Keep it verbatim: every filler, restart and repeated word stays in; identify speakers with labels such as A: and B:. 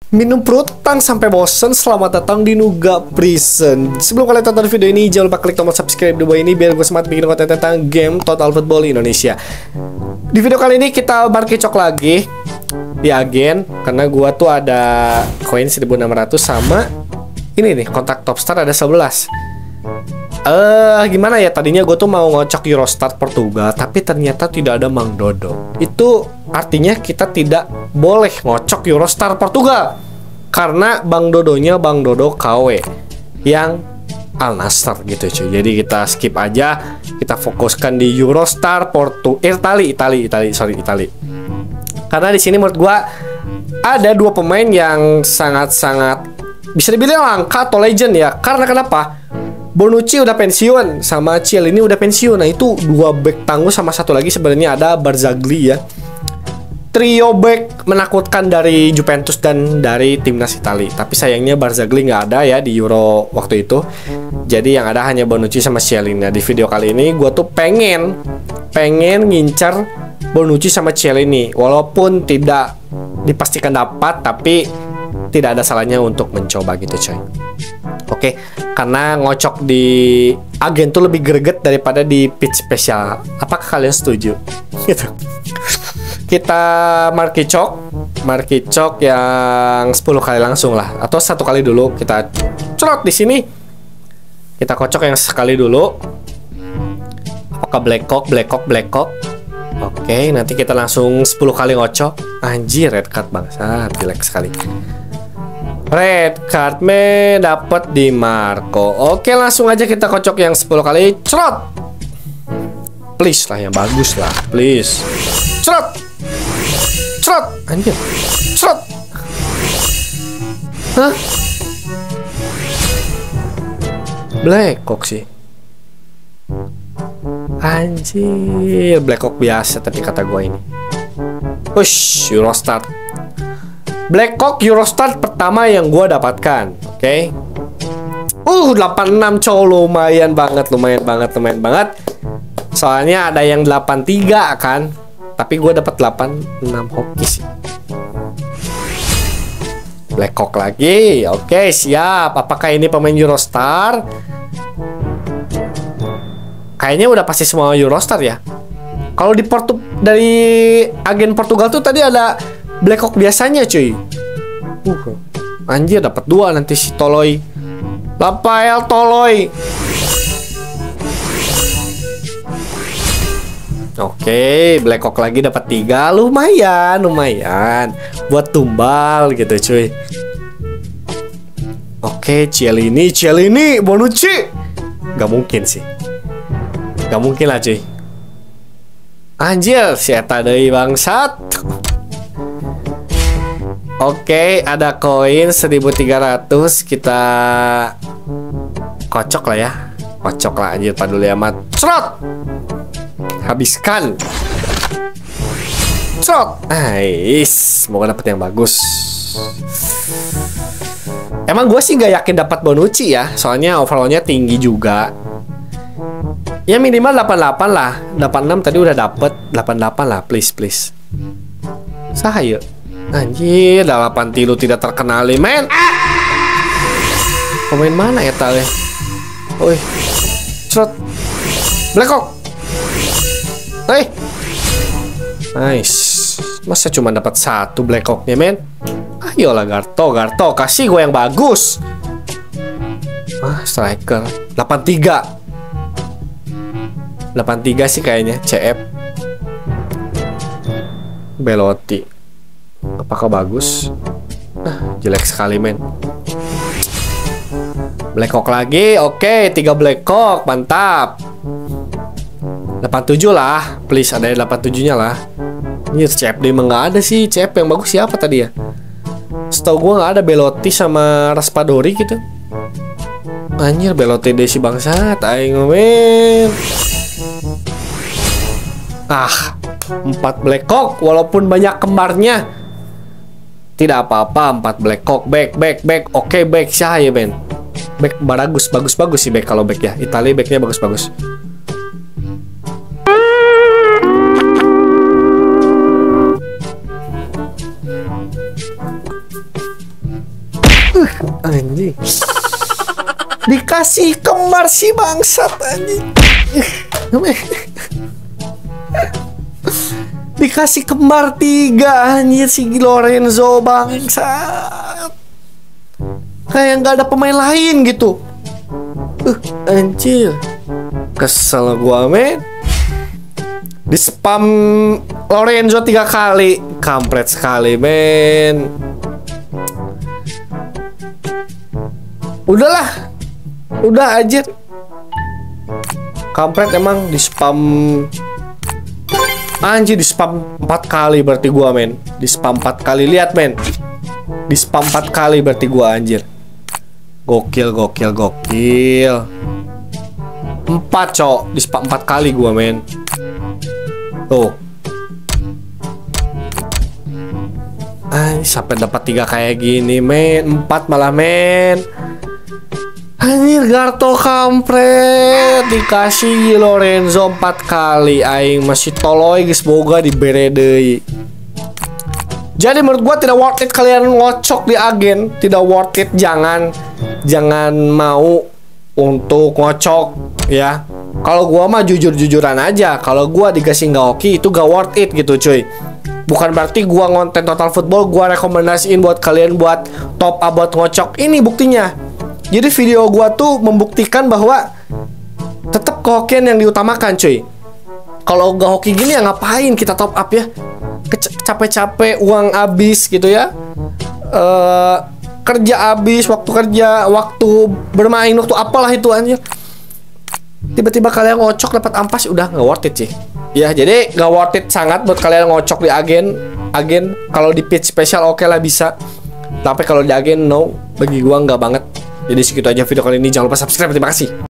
A: Minum prutang sampai bosen. Selamat datang di Nuga Prison. Sebelum kalian tonton video ini, jangan lupa klik tombol subscribe di bawah ini biar gue semangat bikin konten tentang game Total Football Indonesia. Di video kali ini kita barkicok lagi di agen, karena gue tuh ada koin seribu enam ratus sama ini nih, kontak top star ada sebelas. Eh, uh, gimana ya, tadinya gue tuh mau ngocok Eurostar Portugal, tapi ternyata tidak ada Mang Dodo. Itu artinya kita tidak boleh ngocok Eurostar Portugal karena Bang Dodonya Bang Dodo K W yang Al Nassr gitu cuy. Jadi kita skip aja, kita fokuskan di Eurostar Portu Itali, Itali, Itali, sorry Itali. Karena di sini menurut gue ada dua pemain yang sangat-sangat bisa dibilang langka atau legend ya. Karena kenapa? Bonucci udah pensiun, sama Chiellini udah pensiun. Nah itu dua back tangguh, sama satu lagi sebenarnya ada Barzagli ya. Trio back menakutkan dari Juventus dan dari timnas Italia. Tapi sayangnya Barzagli nggak ada ya di Euro waktu itu. Jadi yang ada hanya Bonucci sama Chiellini. Nah di video kali ini gue tuh pengen pengen ngincar Bonucci sama Chiellini. Walaupun tidak dipastikan dapat, tapi tidak ada salahnya untuk mencoba gitu coy. Oke, karena ngocok di agen tuh lebih greget daripada di pitch spesial. Apakah kalian setuju? Gitu. Kita markicok, markicok yang sepuluh kali langsung lah, atau satu kali dulu kita cerot di sini. Kita kocok yang sekali dulu. Apakah black cock, black cock, black cock? Oke, nanti kita langsung sepuluh kali ngocok. Anjir, red card bangsa, jelek sekali. Red card me dapat di Marco. Oke, langsung aja kita kocok yang sepuluh kali. Cerot. Please lah yang bagus lah, please. Cerot. Cerot. Anjir. Cerot. Hah? Black Cock sih. Anjir, Black Cock biasa tadi kata gue ini. Push, Eurostar. Black Cock Eurostar pertama yang gue dapatkan. Oke, okay. Uh delapan enam cow, lumayan banget, lumayan banget, lumayan banget. Soalnya ada yang delapan tiga kan, tapi gue dapat delapan enam hoki sih. Black Cock lagi. Oke, okay, siap. Apakah ini pemain Eurostar? Kayaknya udah pasti semua Eurostar ya. Kalau di Portu dari agen Portugal tuh tadi ada Black Cock biasanya cuy. Uh, anjir dapat dua nanti si Toloi. Rafael Toloi. Oke, Black Cock lagi dapat tiga, lumayan, lumayan buat tumbal gitu cuy. Oke, Chiellini, Chiellini, Bonucci. Gak mungkin sih. Gak mungkin lah cuy. Anjir, si eta deui bangsat. Oke, ada koin seribu tiga ratus. Kita kocok lah ya. Kocok lah anjir, paduli amat. Cerot. Habiskan. Cerot. Nice. Semoga dapet yang bagus. Emang gue sih gak yakin dapat Bonucci ya. Soalnya overallnya tinggi juga. Ya minimal delapan delapan lah. Delapan enam tadi udah dapet. Delapan delapan lah, please please. Sahaya. Anjir, delapan tilu tidak terkenali, men. Pemain mana ya tali? Oi, cerot. Black Cock. Hei, nice. Masa cuma dapat satu Black Cocknya, men? Ayolah Garto, Garto, kasih gue yang bagus. Ah, striker. Delapan tiga. Delapan tiga sih kayaknya. C F. Belotti. Apakah bagus? Ah, jelek sekali men. Black Cock lagi. Oke, tiga Black Cock, mantap. Delapan tujuh lah, please ada delapan tujuh nya lah. Ini C F D emang gak ada sih. C F yang bagus siapa tadi ya? Setahu gue gak ada Belotti sama Raspadori gitu. Anjir, Belotti deh si bangsat. Aing men. Ah, empat Black Cock walaupun banyak kembarnya. Tidak apa-apa, empat Black Cock, back, back, back. Oke, back saya, men. Back bagus, bagus, bagus sih back kalau back ya. Italia backnya bagus, bagus. Uh, anjing. Dikasih kembar si bangsat anjing. Dikasih kembar tiga anjir si Lorenzo bangsat. Kayak nggak ada pemain lain gitu. Uh, anjir. Kesel gua men. Di spam Lorenzo tiga kali. Kampret sekali men. Udahlah. Udah aja. Kampret emang di spam. Anjir di spam empat kali berarti gua men. Di spam empat kali. Lihat men. Di spam empat kali berarti gua anjir. Gokil gokil gokil. Empat cok. Di spam empat kali gua men. Tuh. Ay, sampai dapat tiga kayak gini men. Empat malah men. Anjir Garto kampret. Dikasih Lorenzo empat kali. Aing masih toloy guys. Boga di beredei. Jadi menurut gua tidak worth it kalian ngocok di agen. Tidak worth it. Jangan Jangan mau untuk ngocok ya. Kalau gua mah jujur-jujuran aja. Kalau gua dikasih nggak hoki itu gak worth it gitu cuy. Bukan berarti gua ngonten Total Football gua rekomendasiin buat kalian buat top up buat ngocok. Ini buktinya. Jadi video gua tuh membuktikan bahwa tetap kehokian yang diutamakan cuy. Kalau gak hoki gini ya ngapain kita top up ya. Capek-capek uang habis gitu ya. uh, Kerja habis, waktu kerja, waktu bermain, waktu apalah itu anjir. Tiba-tiba kalian ngocok dapat ampas udah nggak worth it sih. Ya jadi nggak worth it sangat buat kalian ngocok di agen. Agen kalau di pitch special oke okay lah bisa. Tapi kalau di agen no, bagi gua nggak banget. Jadi segitu aja video kali ini. Jangan lupa subscribe. Terima kasih.